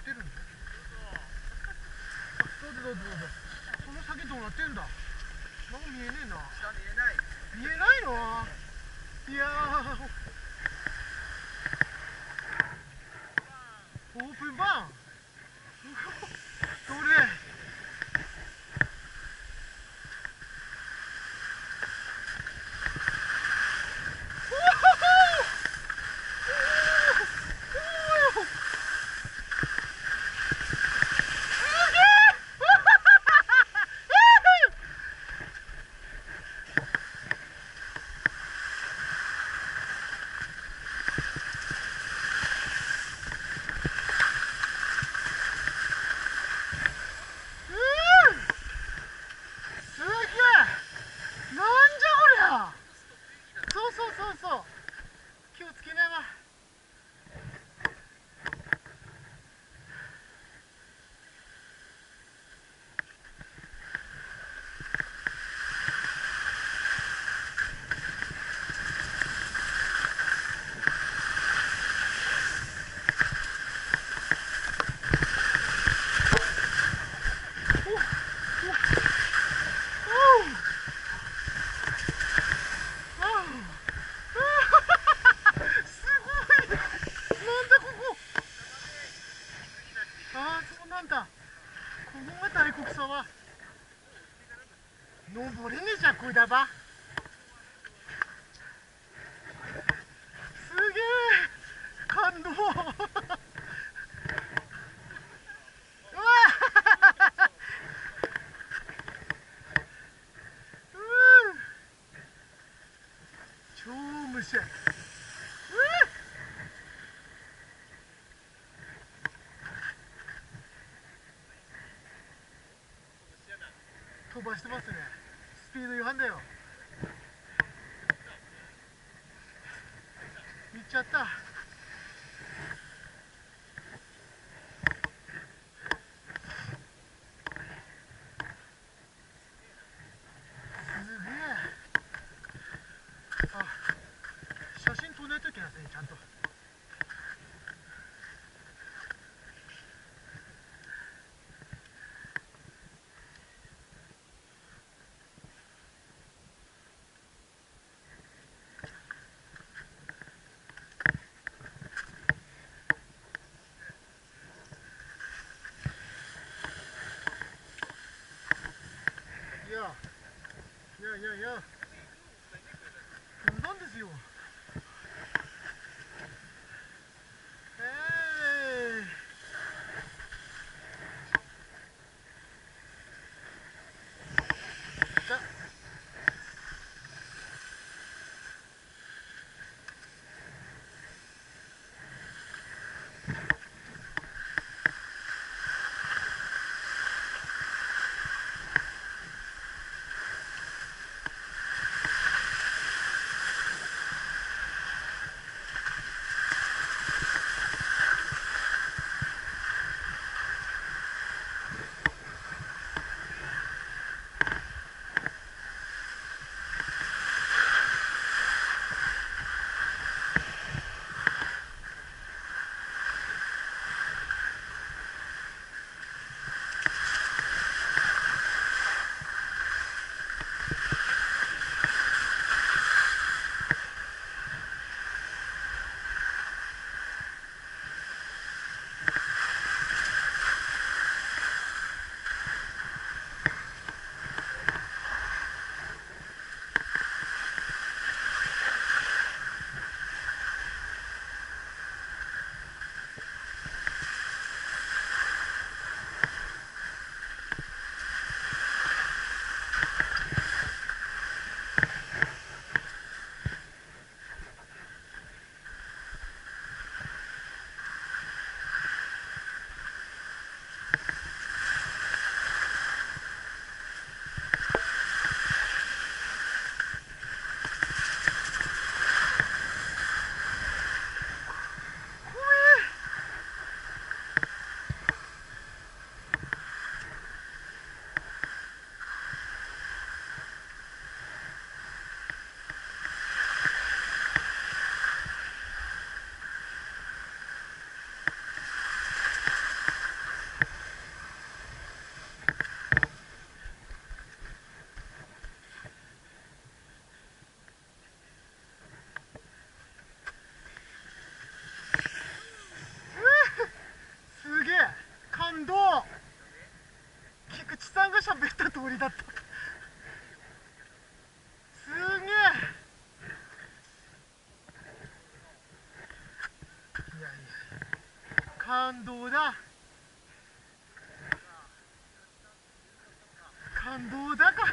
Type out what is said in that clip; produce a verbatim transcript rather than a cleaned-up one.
ってるんだ。どうぞどうぞどうぞ。その先どうなってんだ。なんか見えねえな。 下見えない。 見えないの。いやー、オープンバーン。どれ。そうそうそうそう。気をつけながら。ああ、そうなんだ。ここが大黒沢。登れねえじゃん、これだば。すげえ感動。うわうん超むしゃ。飛ばしてますね。スピード違反だよ。行っちゃった。すげえ。あ、写真撮らないといけないですね、ちゃんと。いやいやいやいや、飛んだんですよ。えーじゃ感動だ。感動だか